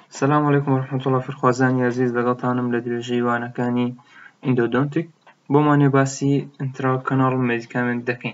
السلام عليكم ورحمة الله فرخوازانی عزیز لەگەڵتانم لە درێژەی وانەکانی ئیندۆدۆنتیک بۆمانێ باسی ئینتراکەناڵ مێدیکامنت دەکەین.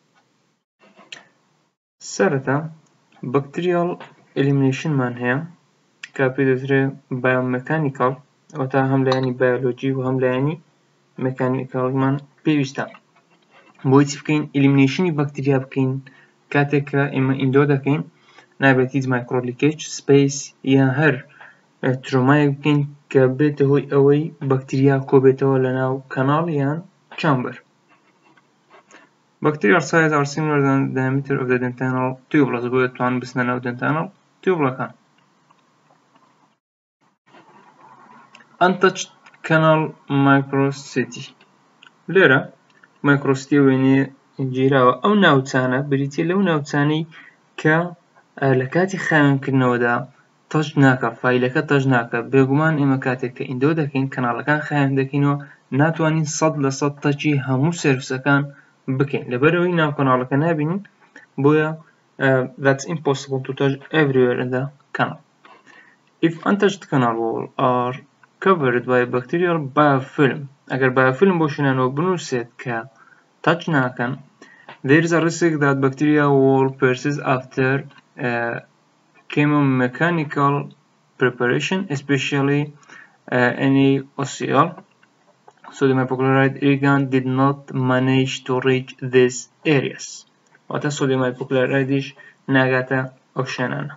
سەرەتا بەکتریال ئێلیمینێشنمان هەیە کە پێی دەوترێت بایۆمێکانیکاڵ، ئەوەتا هەم لایەنی بایۆلۆجی و هەم لایەنی مێکانیکاڵمان پێویستە. بۆی چی بکەین؟ ئێلیمینێشنی بەکتریا بکەین کاتێک کە ئێمە ئیندۆ دەکەین، نابێت هیچ مایکرۆلیکیج سپەیس یان هەر ترۆمایەک بکەین کە بێتە هۆی ئەوەی بەکتریا کۆبێتەوە لەناو کەناڵ یان چامبەر. Bacterial cells are similar than the diameter of the dentinal tubules بۆ دەتوانن بچنە ناو dentinal tubuleەکان. Untouched canal microcysty. لێرە مایکرۆسیتی وێنەیە گیراوە، ئەو ناوچانە بریتیە لەو ناوچانەی کە لە کاتی خاوێنکردنەوەدا تەژ ناکە، فایلەکە تەژ ناکە. بێگومان ئێمە کاتێک کە ئیندۆ دەکەین کەناڵەکان خاوێن دەکەینەوە، ناتوانین 100% تەچی هەموو سێرفسەکان بکەین لەبەرەوەی ناو کەناڵەکە نابینین، بۆیە that's impossible to touch everywhere in the canal. If untouched canal walls are covered by bacterial biofilm، ئەگەر biofilm بۆ شوێنانەوە بنووسێت کە تەچ ناکەن، there is a risk that bacteria will persist after chemomechanical preparation, especially NaOCl. Sodium hypochlorite reagent did not manage to reach these areas. واتە sodium hypochlorite ناگاتە ئەو شوێنانە.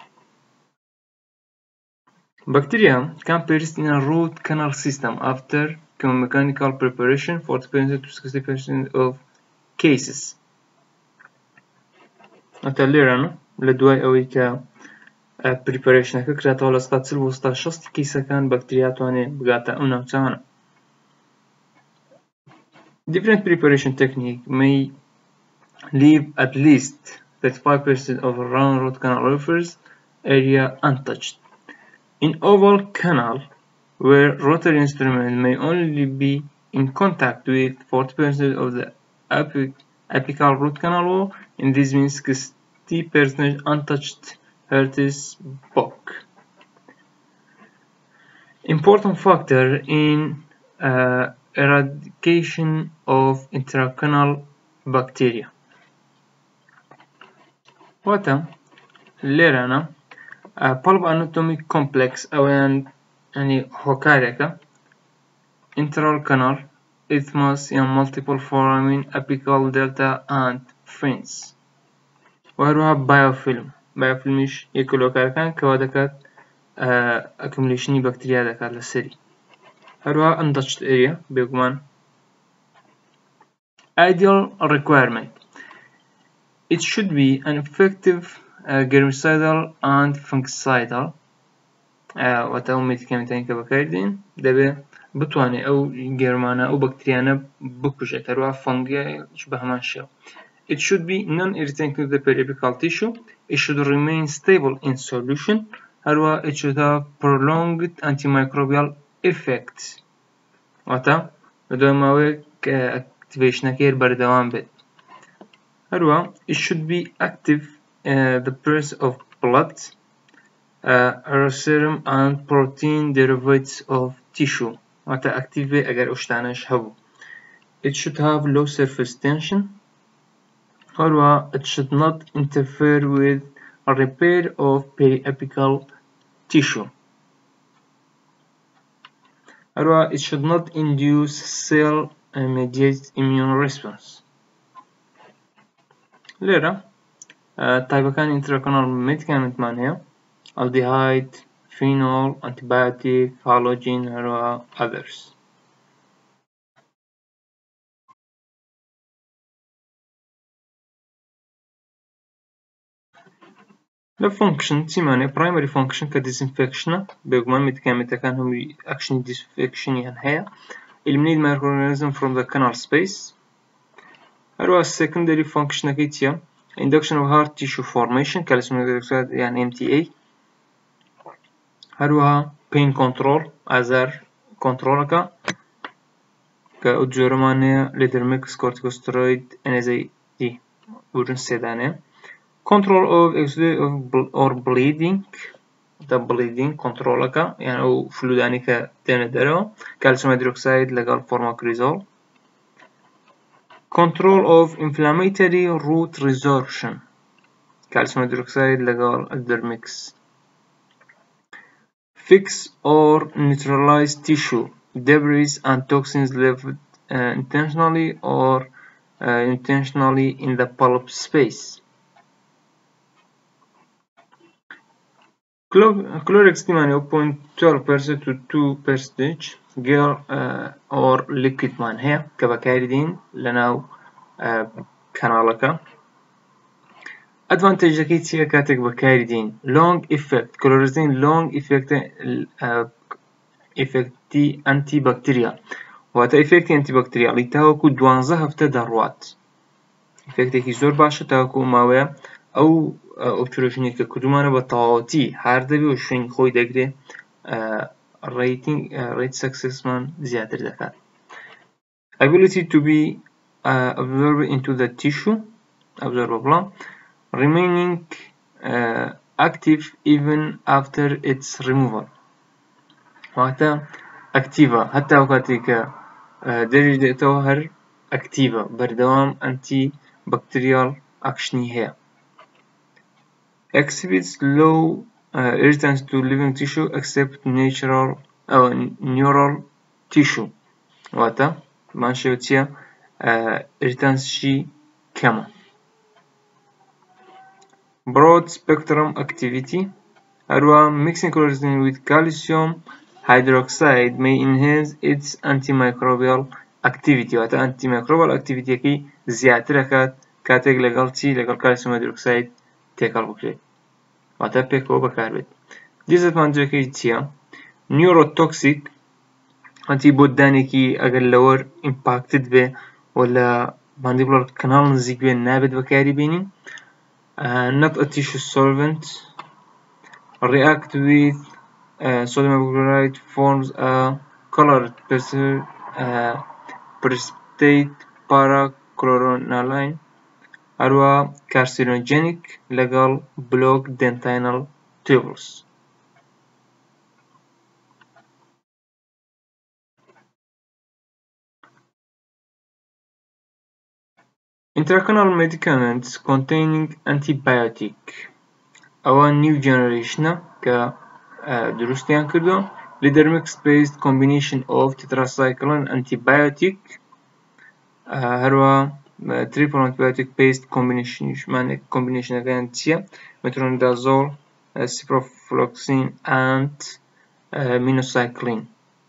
Bacteria can persist in a root canal system after chemomechanical preparation 40% to 60% of cases. واتە لێرانە لە دوای ئەوەی کە پریپەرێشنەکە کراتەوە لە 40-60 کیسەکان بەکتریا توانێت بگاتە ئەو ناوچانە. Different preparation technique may leave at least 35% of round root canal orifice area untouched. In oval canal, where rotary instrument may only be in contact with 40% of the apical root canal wall, and this means 60% untouched Hertz book. Important factor in eradication of intracanal bacteria. واتە لێرانە pulp anatomic complex ئەویان ینی هۆکارێکە internal canal isthmus and multiple foramen apical delta and fins. وهروها biofilmiش یەکە لە هۆکارەکان کەوا دەکات accumulationی بەکتریا دەکات لەسەری. هەروها untouched area بێگومان. Ideal requirement: it should be an effective germicidal and fungicidal. واتە ئەو مێدیکامنتانی کە بەکاردێن دەبێت بتوانێت ئەو گێرمانە ئەو بەکتریانە بکوژێت، هەروها فەنگیش بە هەمان شێوە. It should be non-irritating to the periapical tissue. It should remain stable in solution. هەروها it should have prolonged antimicrobial effects. واتە لە دوای ماوەیەک activationەکەی بەردەوام بێت. هەروها it should be active the presence of blood, serum and protein derivatives of tissue. واتە active ئەگەر ئەو شتانەش هەبوو. It should have low surface tension. هەروها it should not interfere with a repair of periapical tissue. هەروها it should not induce cell-mediated immune response. لێرە تایپەکانی intracanal مێدیکامنتمان هەیە: aldehyde, phenol, antibiotic, halogen، هەروها others. لە function چیمانێ؟ primary function کە disinfectionە، بێگومان مێدیکامنتەکان هەمووی action disinfectioniان هەیە. eliminate microorganism from the canal space. هەروها secondary functionەکەی چییە؟ induction of hard tissue formation calcium hydroxide یان MTA. هەروها pain control ئازار کۆنتڕۆڵەکە کە ئەو جۆرەمانەیە لیدرمix، corticosteroid، NSAID ورن سێدانەیە. Control of exudate or bleeding واتە بڵیدین کۆنتڕۆڵەکە یان ئەو فلودانی کە دێنە دەرەوە کالسیوم هایدرۆکساید لەگەڵ فۆرماکریزۆڵ. Control of inflammatory root resorption calcium hydroxide legal epidermix. Fix or neutralize tissue debris and toxins left intentionally or intentionally in the pulp space. Chlorhexidine 0.12% to 2% gel or liquid man هي كبكاردين لناو كنالك. Advantage كي تيجي كاتك بكاردين long effect chlorhexidine long effect effecti antibacterial وهذا effect antibacterial لتاوكو 12 هفته دروات effect كي زور باشا تاوكو ماوية أو obturation که کدومانه با تاواتی هر دبی و شوین خوی دگره rate success من زیادر دکات. Ability to be absorbed into the tissue absorbable remaining active even after its removal وحتى active حتى وقتی که درجة توهر active بردوام anti bacterial actiony هي exhibits low irritants to living tissue except natural neural tissue واتا ماشيوتيا irritants شي كما. Broad spectrum activity أروى mixing chlorhexidine with calcium hydroxide may enhance its antimicrobial activity واتا antimicrobial activity كي زيادة كاتك لقل تي لقل calcium hydroxide تێکەڵ بکرێت واتە پێکەوە بەکاربێت. دیزەدڤانتێجەکەی چییە؟ نیۆرۆتۆکسیک ئەنتی بۆ دانێکی ئەگەر لەوەر ئیمپاکتت بێ و لە ماندیبڵەر کەناڵ نزیک بێ نابێت بەکاری بێنین. not a tissue solvent react with sodium hypochlorite forms a colored precipitate parachloroaniline أروى carcinogenic legal block dentinal tubules. Intracanal medicaments containing antibiotic أو new generation ك دروستيان كردو Lidermix based combination of tetracycline antibiotic هروى triple antibiotic based combination again تيا metronidazole ciprofloxacin and minocycline.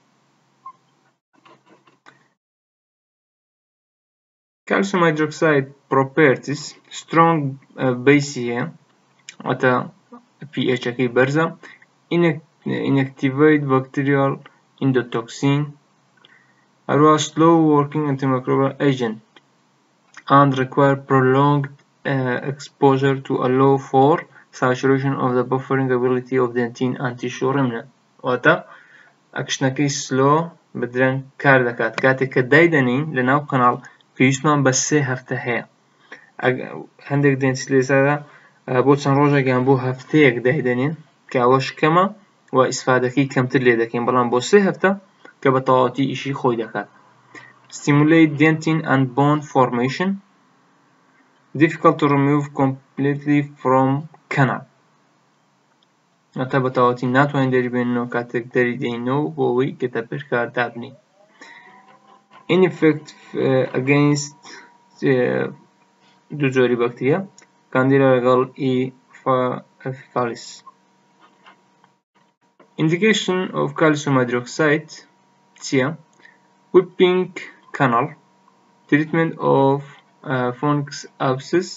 Calcium hydroxide properties strong base here at a pH كي برزة inactivate bacterial endotoxin are slow working antimicrobial agent and require prolonged exposure to allow for saturation of the buffering ability of dentin and tissue remnant واتا اكشنكي slow بدرن كار دكات كاتك دايدنين لناو قنال پێویستمان بە 3 هەفتە هەیە هەندێک دێنسلێسەدا بۆ چەند ڕۆژێکیان بۆ هەفتەیەک دایدەنێن کە ئەوەش کەمە و ئیسفادەکەی کەمتر لێ دەکەین بەڵام بۆ 3 هەفتە کە بە تەواوەتی ئیشی خۆی دەکات. Stimulate dentin and bone formation difficult to remove completely from canal ئەتا بە تەواوەتی ناتوانین دەریبێنەوە کاتێک دەریدەینەوە بۆ ئەوەی کە دەبێت دابنین. ineffective against دو جۆری بەکتریا Candida لەگەڵ E. faecalis. Indication of calcium hydroxide چییە؟ whipping canal treatment of fungus abscess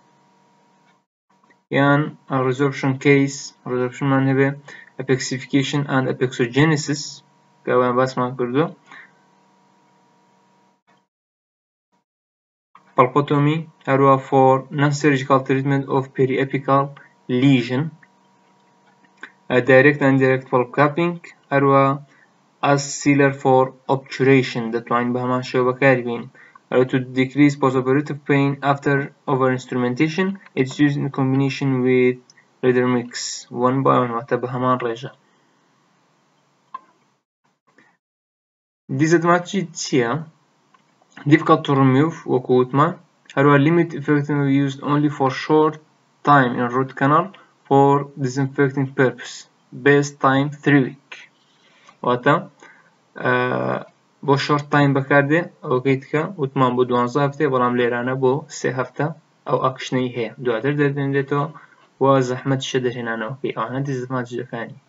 یان resorption case resorption مان هەبێ apexification and apexogenesis کە ئەویان باسمان کردووە. Pulpotomy هەروە for non-surgical treatment of periapical lesion direct and indirect pulp capping هەروە as sealer for obturation دەتوانین بە هەمان شێوە بەکاربێنین. to decrease postoperative pain after over instrumentation it's used in combination with ريدر ميكس 1 باي 1 واتە بە هەمان ڕێژە. دیزەدڤانتێجی چییە؟ difficult to remove وەکو وتمان، هەروەها limit effectively used only for short time in root canal for disinfecting purpose best time 3 week واتە بۆ short time بەکاردێ ئەوەکەی تکە وتمان بۆ 12 هەفتەیە بەڵام لێرانە بۆ 3 هەفتە ئەو ئاکشنەی هەیە دواتر دەردێنرێتەوە و زەحمەتیشە دەرهێنانەوەکەی ئەوانە دیزەدڤانتێجەکانی.